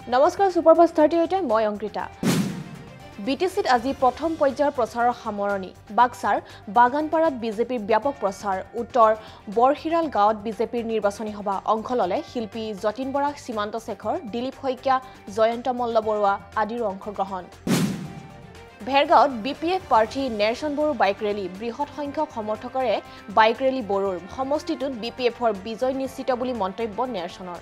নমস্কাৰ সুপাৰফাষ্ট 38 মই অংকিতা বিটিসিত আজি প্ৰথম পৰ্যায়ৰ প্ৰচাৰৰ সামৰণি বাক্সাৰ বাগানপাৰাত বিজেপিৰ ব্যাপক প্ৰচাৰ উত্তৰ বৰহিৰাল গাঁৱত বিজেপিৰ নিৰ্বাচনী সভা অংশ ললে শিল্পী যতীন বৰা সীমান্ত শেখৰ দিলীপ শইকীয়া জয়ন্ত মল্ল বৰুৱা আদিৰ অংশগ্ৰহণ ভেৰগাঁৱত বিপিএফ প্ৰাৰ্থী নেৰচন বড়ো বাইক ৰেলী বৃহৎ সংখ্যক সমৰ্থকৰে বাইক ৰেলী বড়োৰ সমষ্টিটোত বিপিএফৰ বিজয় নিশ্চিত বুলি মন্তব্য নেৰচনৰ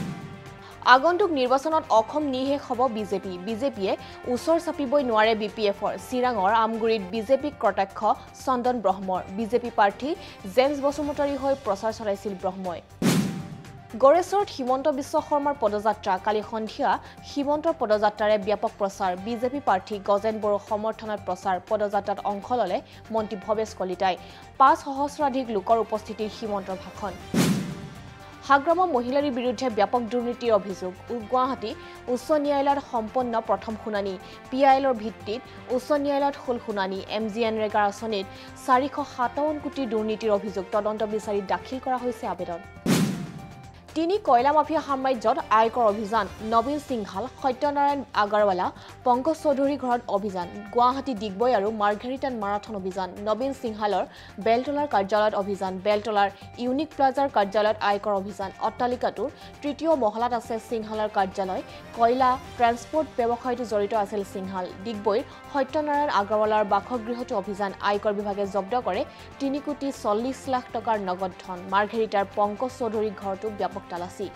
আগন্তুক নিৰ্বাচনত অসম নিশেষ হ'ব বিজেপিয়ে উচৰ চাপিবই নোৱাৰে বিপিএফৰ চিৰাঙৰ আমগুৰিত বিজেপিক কটাক্ষ চন্দন ব্ৰহ্মৰ বিজেপি প্ৰাৰ্থী জেমছ বসুমতাৰী হৈ প্ৰচাৰ চলাইছিল ব্ৰহ্মই গড়েশ্বৰত হিমন্ত বিশ্ব শৰ্মাৰ পদযাত্ৰা কালি সন্ধিয়া হিমন্তৰ পদযাত্ৰাৰে ব্যাপক প্ৰচাৰ বিজেপি প্ৰাৰ্থী গজেন বড়ো সমৰ্থনত প্ৰচাৰ পদযাত্ৰাত অংশ ললে মন্ত্ৰী ভৱেশ কলিতাই ৫ সহস্ৰাধিক লোকৰ উপস্থিতিত হিমন্তৰ ভাষণ হাগ্ৰামা মহিলাৰ বিৰুদ্ধে ব্যাপক দুৰ্নীতিৰ অভিযোগ গুৱাহাটী উচ্চ ন্যায়ালয়ত সম্পন্ন প্ৰথম শুনানি পিআইএলৰ ভিত্তিত উচ্চ ন্যায়ালয়ত হল শুনানি এমজিএন ৰেগাৰ আঁচনিত 457 কোটি দুৰ্নীতিৰ অভিযোগ তদন্ত বিচাৰি দাখিল কৰা হৈছে আবেদন তিনি কয়লা মাফিয়া সাম্ৰাজ্যত আয়কৰ অভিযান নবীন সিংহাল সত্যনাৰায়ণ আগৰৱালা পংকজ চৌধুৰীৰ ঘৰত অভিযান গুৱাহাটী ডিগবৈ আৰু মাৰ্ঘেৰিটাত মাৰাথন অভিযান নবীন সিংহালৰ বেলতলাৰ কাৰ্যালয়ত অভিযান বেলতলাৰ ইউনিক প্লাজাৰ কাৰ্যালয়ত আয়কৰ অভিযান অট্টালিকাটোৰ তৃতীয় মহলাত আছে সিংহালৰ কাৰ্যালয় কয়লা ট্ৰান্সপোৰ্ট ব্যৱসায়টো জড়িত আছিল সিংহাল ডিগবৈৰ সত্যনাৰায়ণ আগৰৱালাৰ বাসগৃহটো অভিযান আয়কৰ বিভাগে জব্দ কৰে 3 কোটি 40 লাখ টকাৰ নগদ ধন মাৰ্ঘেৰিটাৰ পংকজ চৌধুৰীৰ ঘৰটো ব্যাপক তালাচী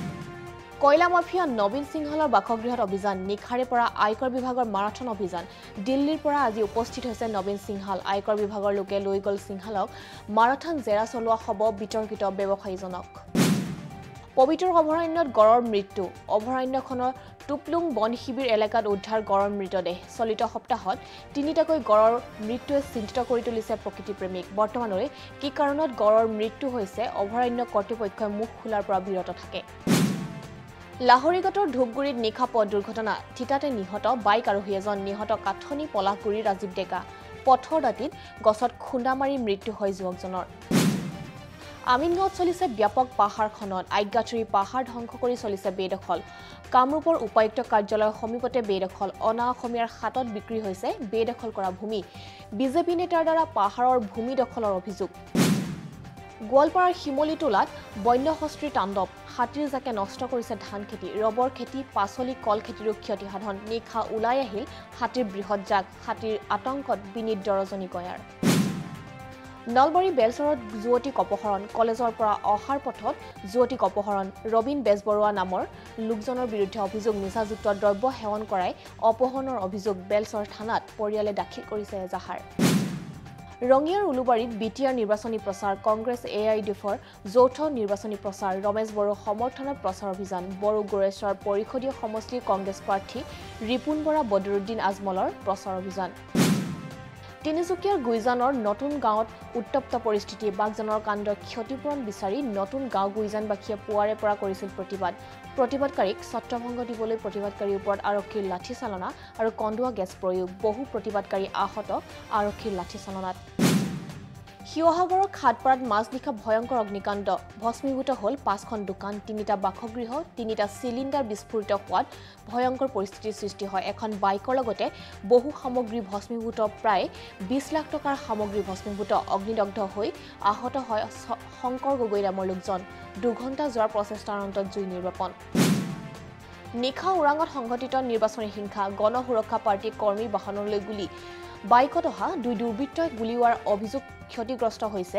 কয়লা মাফিয়া নবীন সিংহালৰ বাসগৃহত অভিযান নিখাৰে পৰা আয়কৰ বিভাগৰ মাৰাথন অভিযান দিল্লীৰ পৰা আজি উপস্থিত হৈছে নবীন সিংহাল আয়কৰ বিভাগৰ লোকে লৈ গল সিংহালক মাৰাথন জেৰা চলোৱা হ'ব বিতৰ্কিত ব্যৱসায়ীজনক পবিত্ৰ অভয়াৰণ্যত গড়ৰ মৃত্যু অভয়াৰণ্যখনৰ টুপলুং বন শিবিৰ এলেকাত উদ্ধাৰ গড়ৰ মৃতদেহ চলিত সপ্তাহত তিনিটাকৈ গড়ৰ মৃত্যুৱে চিন্তিত কৰি তুলিছে প্ৰকৃতি প্ৰেমিক বৰ্তমানলৈ কি কাৰণত গড়ৰ মৃত্যু হৈছে অভয়াৰণ্য কৰ্তৃপক্ষই মুখ খোলাৰ পৰা বিৰত থাকে লাহৰিগতৰ ধূপগুৰিত নিশা পথ দুৰ্ঘটনা থিতাতে নিহত বাইক আৰোহী এজন নিহত কাঠনি পলাশগুৰি ৰাজীৱ ডেকা পথৰ দাঁতিত গছত খুন্দা মাৰি মৃত্যু হয় যুৱকজনৰ আমিনগাঁৱত চলিছে ব্যাপক পাহাৰ খনন আজ্ঞাচুৰি পাহাৰ ধ্বংস কৰি চলিছে বেদখল কামৰূপৰ উপায়ুক্ত কাৰ্যালয়ৰ সমীপতে বেদখল অনা অসমীয়াৰ হাতত বিক্ৰী হৈছে বেদখল কৰা ভূমি বিজেপি নেতাৰ দ্বাৰা পাহাৰৰ ভূমি দখলৰ অভিযোগ গোৱালপাৰাৰ শিমলিটোলাত বন্যহস্তীৰ তাণ্ডৱ হাতীৰ জাকে নষ্ট কৰিছে ধান খেতি ৰবৰ খেতি পাচলি কল খেতিৰো ক্ষতি সাধন নিশা ওলাই আহিল হাতীৰ বৃহৎ জাক হাতীৰ আতংকত বিনীত ৰজনী গয়াৰ নলবাৰী বেলচৰত যুৱতীক অপহৰণ কলেজৰ পৰা অহাৰ পথত যুৱতীক অপহৰণ ৰবীন বেজবৰুৱা নামৰ লোকজনৰ বিৰুদ্ধে অভিযোগ নিচাযুক্ত দ্ৰব্য সেৱন কৰাই অপহৰণৰ অভিযোগ বেলচৰ থানাত পৰিয়ালে দাখিল কৰিছে এজাহাৰ ৰঙিয়াৰ উলুবাৰীত বিটিআৰ নিৰ্বাচনী প্ৰচাৰ কংগ্ৰেছ এআইডিএফৰ যৌথ নিৰ্বাচনী প্ৰচাৰ ৰমেশ বড়ো সমৰ্থনত প্ৰচাৰ অভিযান বড়ো গোৰেশ্বৰ পৰিষদীয় সমষ্টিৰ কংগ্ৰেছ প্ৰাৰ্থী ৰিপুন বৰা বদৰুদ্দিন আজমলৰ প্ৰচাৰ অভিযান তিনিচুকীয়াৰ গুইজানৰ নতুন গাঁৱত উত্তপ্ত পৰিস্থিতি বাগজানৰ কাণ্ডৰ ক্ষতিপূৰণ বিচাৰি নতুন গাঁও গুইজানবাসীয়ে পুৱাৰে পৰা কৰিছিল প্ৰতিবাদকাৰীক ছত্ৰভংগ দিবলৈ প্ৰতিবাদকাৰীৰ ওপৰত আৰক্ষীৰ লাঠিচালনা আৰু কন্দুৱা গেছ প্ৰয়োগ বহু প্ৰতিবাদকাৰী আহত আৰক্ষীৰ লাঠিচালনাত শিৱসাগৰৰ খাটপাৰাত মাজনিশা ভয়ংকৰ অগ্নিকাণ্ড ভস্মীভূত হ'ল 5খন দোকান 3টা বাসগৃহ 3টা চিলিণ্ডাৰ বিস্ফোৰিত হোৱাত ভয়ংকৰ পৰিস্থিতিৰ সৃষ্টি হয় এখন বাইকৰ লগতে বহু সামগ্ৰী ভস্মীভূত প্ৰায় 20 লাখ টকাৰ সামগ্ৰী ভস্মীভূত অগ্নিদগ্ধ হৈ আহত হয় শংকৰ গগৈ নামৰ লোকজন 2 ঘণ্টা যোৱাৰ প্ৰচেষ্টাৰ অন্তত জুই নিৰ্বাপন নিশা ওৰাঙত সংঘটিত নিৰ্বাচনী হিংসা গণ সুৰক্ষা পাৰ্টীৰ কৰ্মী বাহনলৈ গুলী বাইকত অহা 2 দুৰ্বৃত্তই গুলীওৱাৰ অভিযোগ ক্ষতিগ্ৰস্ত হৈছে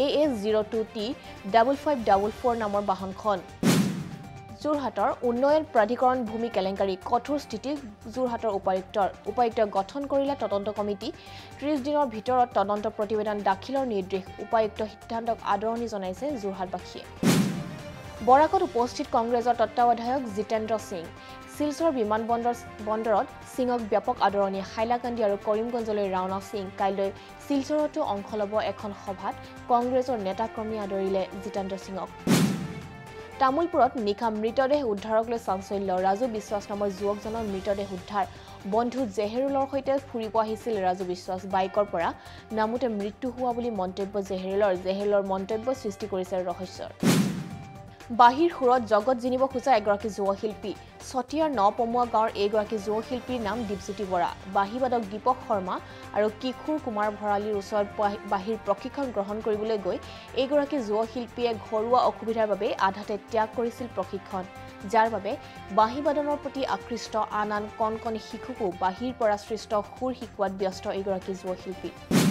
AS02T5544 নামৰ বাহনখন যোৰহাটৰ উন্নয়ন প্ৰাধিকৰণ ভূমি কেলেংকাৰী কঠোৰ স্থিতি যোৰহাটৰ উপায়ুক্ত গঠন কৰিলে তদন্ত কমিটি 30 দিনৰ ভিতৰত তদন্ত প্ৰতিবেদন দাখিলৰ নিৰ্দেশ উপায়ুক্ত সিদ্ধান্তক আদৰণি জনাইছে যোৰহাটবাসীয়ে বৰাকত উপস্থিত কংগ্ৰেছৰ তত্ত্বাৱধায়ক জিতেন্দ্ৰ সিং শিলচৰ বিমানবন্দৰত সিঙক ব্যাপক আদৰণি হাইলাকান্দি আৰু কৰিমগঞ্জলৈ ৰাওনা সিং কাইলৈ শিলচৰতো অংশ ল'ব এখন সভাত কংগ্ৰেছৰ নেতাকৰ্মী আদৰিলে জিতেন্দ্ৰ সিঙক তামুলপুৰত নিশা মৃতদেহ উদ্ধাৰক লৈ চাঞ্চল্য ৰাজু বিশ্বাস নামৰ যুৱকজনৰ মৃতদেহ উদ্ধাৰ বন্ধু জেহেৰুলৰ সৈতে ফুৰিব আহিছিল ৰাজু বিশ্বাস বাইকৰ পৰা নামুতে মৃত্যু হোৱা বুলি মন্তব্য জেহেৰুলৰ মন্তব্য সৃষ্টি কৰিছে ৰহস্যৰ বাহিৰ সুৰত জগত জিনিব খোজা এগৰাকী যুৱশিল্পী ছটিয়াৰ নপমুৱা গাঁৱৰ এইগৰাকী যুৱশিল্পীৰ নাম দীপজ্যোতি বৰা বাঁহীবাদক দীপক শৰ্মা আৰু কিশোৰ কুমাৰ ভৰালীৰ ওচৰত বাঁহীৰ প্ৰশিক্ষণ গ্ৰহণ কৰিবলৈ গৈ এইগৰাকী যুৱশিল্পীয়ে ঘৰুৱা অসুবিধাৰ বাবে আধাতে ত্যাগ কৰিছিল প্ৰশিক্ষণ যাৰ বাবে বাঁহীবাদনৰ প্ৰতি আকৃষ্ট আন কণ শিশুকো বাঁহীৰ পৰা সৃষ্ট সুৰ শিকোৱাত ব্যস্ত এইগৰাকী যুৱশিল্পী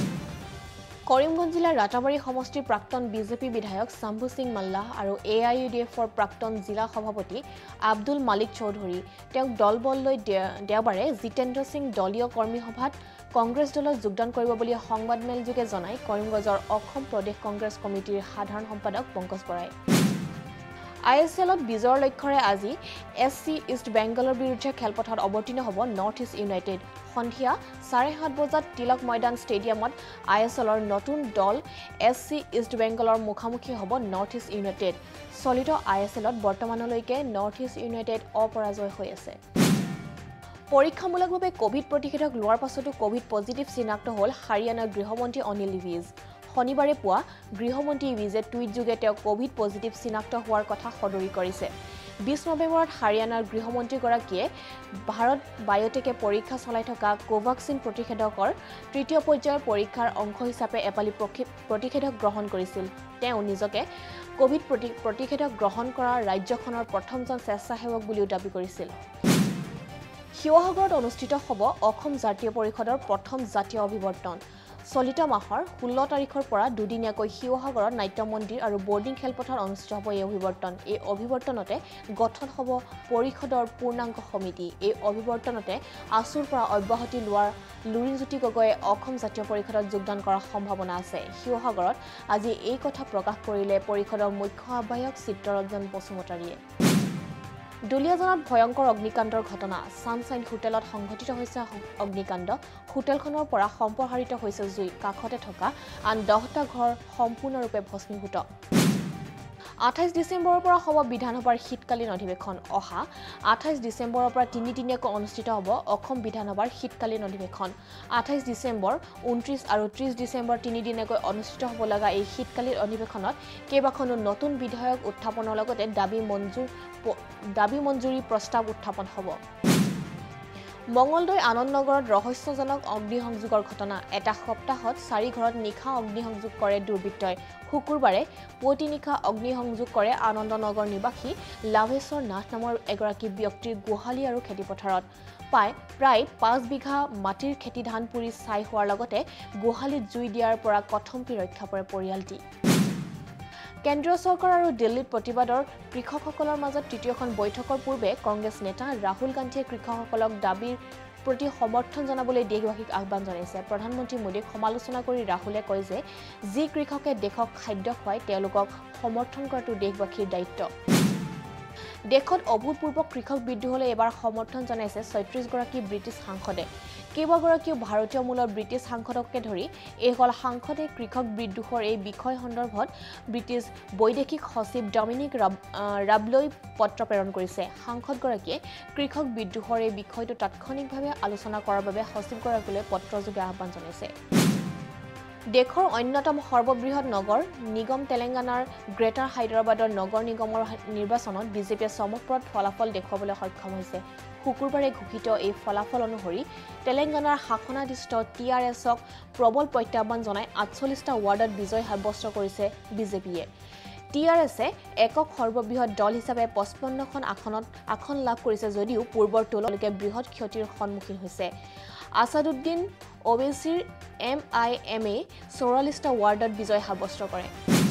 কৰিমগঞ্জ জিলাৰ ৰাতাবাৰী সমষ্টিৰ প্ৰাক্তন বিজেপি বিধায়ক শম্ভু সিং মাল্লাহ আৰু AIUDFৰ প্ৰাক্তন জিলা সভাপতি আব্দুল মালিক চৌধুৰী তেওঁক দলবললৈ দেওবাৰে জিতেন্দ্ৰ সিং দলীয় কৰ্মী সভাত কংগ্ৰেছ দলত যোগদান কৰিব বুলি সংবাদমেলযোগে জনাই কৰিমগঞ্জৰ অসম প্ৰদেশ কংগ্ৰেছ কমিটিৰ সাধাৰণ সম্পাদক পংকজ বৰাই ISLত বিজয়ৰ লক্ষ্যৰে আজি SC ইষ্ট বেংগলৰ বিৰুদ্ধে খেলপথাৰত অৱতীৰ্ণ হ'ব নৰ্থ ইষ্ট ইউনাইটেড সন্ধিয়া 7:30 বজাত তিলক ময়দান ষ্টেডিয়ামত ISLৰ নতুন দল SC ইষ্ট বেংগলৰ মুখামুখি হ'ব নৰ্থ ইষ্ট ইউনাইটেড চলিত ISLত বৰ্তমানলৈকে নৰ্থ ইষ্ট ইউনাইটেড অপৰাজয় হৈ আছে পৰীক্ষামূলকভাৱে কোভিড প্ৰতিষেধক লোৱাৰ পাছতো কোভিড পজিটিভ চিনাক্ত হ'ল হাৰিয়ানাৰ গৃহমন্ত্ৰী অনিল বিজ শনিবাৰে পুৱা গৃহমন্ত্ৰী বিজে টুইট যোগে তেওঁ কোভিড পজিটিভ চিনাক্ত হোৱাৰ কথা সদৰি কৰিছে 20 নৱেম্বৰত হাৰিয়ানাৰ গৃহমন্ত্ৰীগৰাকীয়ে ভাৰত বায়োটেকে পৰীক্ষা চলাই থকা কোভাক্সিন প্ৰতিষেধকৰ তৃতীয় পৰ্যায়ৰ পৰীক্ষাৰ অংশ হিচাপে এপালি প্ৰতিষেধক গ্ৰহণ কৰিছিল তেওঁ নিজকে কোভিড প্ৰতিষেধক গ্ৰহণ কৰা ৰাজ্যখনৰ প্ৰথমজন স্বেচ্ছাসেৱক বুলিও দাবী কৰিছিল শিৱসাগৰত অনুষ্ঠিত হ'ব অসম জাতীয় পৰিষদৰ প্ৰথম জাতীয় অভিৱৰ্তন চলিত মাহৰ 16 তাৰিখৰ পৰা দুদিনীয়াকৈ শিৱসাগৰত নাট্য মন্দিৰ আৰু বৰ্ডিং খেলপথাৰ অনুষ্ঠিত হ'ব এই অভিৱৰ্তন এই অভিৱৰ্তনতে গঠন হ'ব পৰিষদৰ পূৰ্ণাংগ সমিতি এই অভিৱৰ্তনতে আসুৰ পৰা অব্যাহতি লোৱাৰ লুৰিনজ্যোতি গগৈয়ে অসম জাতীয় পৰিষদত যোগদান কৰাৰ সম্ভাৱনা আছে শিৱসাগৰত আজি এই কথা প্ৰকাশ কৰিলে পৰিষদৰ মুখ্য আহ্বায়ক চিত্ৰৰঞ্জন বসুমতাৰীয়ে দুলিয়াজানত ভয়ংকৰ অগ্নিকাণ্ডৰ ঘটনা সানশাইন হোটেলত সংঘটিত হৈছে অগ্নিকাণ্ড হোটেলখনৰ পৰা সম্প্ৰসাৰিত হৈছে জুই কাষতে থকা আন 10টা ঘৰ সম্পূৰ্ণৰূপে ভস্মীভূত 28 ডিসেম্বৰৰ পৰা হ'ব বিধানসভাৰ শীতকালীন অধিৱেশন অহা 28 ডিসেম্বৰৰ পৰা তিনিদিনীয়াকৈ অনুষ্ঠিত হ'ব অসম বিধানসভাৰ শীতকালীন অধিৱেশন 28 ডিসেম্বৰ 29 আৰু 30 ডিসেম্বৰ তিনিদিনীয়াকৈ অনুষ্ঠিত হ'ব লগা এই শীতকালীন অধিৱেশনত কেইবাখনো নতুন বিধায়ক উত্থাপনৰ লগতে দাবী মঞ্জুৰি প্ৰস্তাৱ উত্থাপন হ'ব মঙ্গলদৈ আনন্দনগৰত ৰহস্যজনক অগ্নিসংযোগৰ ঘটনা এটা সপ্তাহত 4 ঘৰত নিখা অগ্নিসংযোগ কৰে দুৰ্বৃত্তই শুকুৰবাৰে পুৱতি নিখা অগ্নিসংযোগ কৰে আনন্দনগৰ নিবাসী লাভেশ্বৰ নাথ নামৰ এগৰাকী ব্যক্তিৰ গোহালি আৰু খেতিপথাৰত প্ৰায় 5 বিঘা মাটিৰ খেতি ধান পুৰি ছাই হোৱাৰ লগতে গোহালিত জুই দিয়াৰ পৰা কথম্পি ৰক্ষা পৰে পৰিয়ালটি কেন্দ্ৰীয় চৰকাৰ আৰু দিল্লীত প্ৰতিবাদৰ কৃষকসকলৰ মাজত তৃতীয়খন বৈঠকৰ পূৰ্বে কংগ্ৰেছ নেতা ৰাহুল গান্ধীয়ে কৃষকসকলক দাবীৰ প্ৰতি সমৰ্থন জনাবলৈ দেশবাসীক আহ্বান জনাইছে প্ৰধানমন্ত্ৰী মোদীক সমালোচনা কৰি ৰাহুলে কয় যে যি কৃষকে দেশক খাদ্য খুৱায় তেওঁলোকক সমৰ্থন কৰাটো দেশবাসীৰ দায়িত্ব দেশত অভূতপূৰ্ব কৃষক বিদ্ৰোহলৈ এবাৰ সমৰ্থন জনাইছে 36 গৰাকী ব্ৰিটিছ সাংসদে কেইবাগৰাকীও ভাৰতীয় মূলৰ ব্ৰিটিছ সাংসদকে ধৰি এইসকল সাংসদে কৃষক বিদ্ৰোহৰ এই বিষয় সন্দৰ্ভত ব্ৰিটিছ বৈদেশিক সচিব ডমিনিক ৰাবলৈ পত্ৰ প্ৰেৰণ কৰিছে সাংসদগৰাকীয়ে কৃষক বিদ্ৰোহৰ এই বিষয়টো তাৎক্ষণিকভাৱে আলোচনা কৰাৰ বাবে সচিবগৰাকীলৈ পত্ৰযোগে আহ্বান জনাইছে দেশৰ অন্যতম সৰ্ববৃহৎ নগৰ নিগম তেলেংগানাৰ গ্ৰেটাৰ হায়দৰাবাদৰ নগৰ নিগমৰ নিৰ্বাচনত বিজেপিয়ে চমকপ্ৰদ ফলাফল দেখুৱাবলৈ সক্ষম হৈছে শুকুৰবাৰে ঘোষিত এই ফলাফল অনুসৰি তেলেংগানাৰ শাসনাধীষ্ঠ TRSক প্ৰবল প্ৰত্যাহ্বান জনাই 48টা ৱাৰ্ডত বিজয় সাব্যস্ত কৰিছে বিজেপিয়ে TRSে একক সৰ্ববৃহৎ দল হিচাপে 55খন আসন লাভ কৰিছে যদিও পূৰ্বৰ তুলনাত বৃহৎ ক্ষতিৰ সন্মুখীন হৈছে আসাদুদ্দিন ওৱেইছিৰ MIMে 44টা ৱাৰ্ডত বিজয় সাব্যস্ত কৰে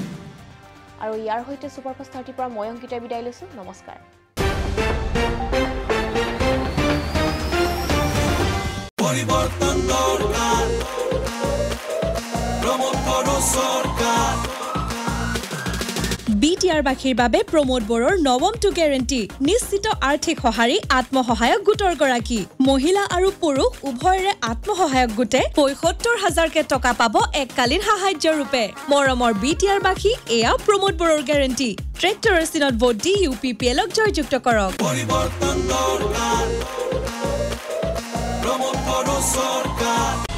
আৰু ইয়াৰ হৈতে সুপাৰফাষ্ট 30 পৰা মই অংকিতা বিদায় লৈছো নমস্কাৰ পরিবর্তন দরকার প্রমোদ করো সরকার BTR বাখীৰ বাবে প্ৰমোদ বৰৰ নৱমটো গ্যাৰান্টি নিশ্চিত আৰ্থিক সহাৰি আত্মসহায়ক গোটৰ গৰাকী মহিলা আৰু পুৰুষ উভয়ৰে আত্মসহায়ক গোটে ৭৫,০০০ কে টকা পাব এককালীন সাহায্য ৰূপে মৰমৰ BTR বাখী এয়া প্ৰমোদ বৰৰ গ্যাৰান্টি ট্ৰেক্টৰৰ চিনত ভোট দি UPPLক জয়যুক্ত কৰক পরিবর্তন দরকার প্রমোদ করো সরকার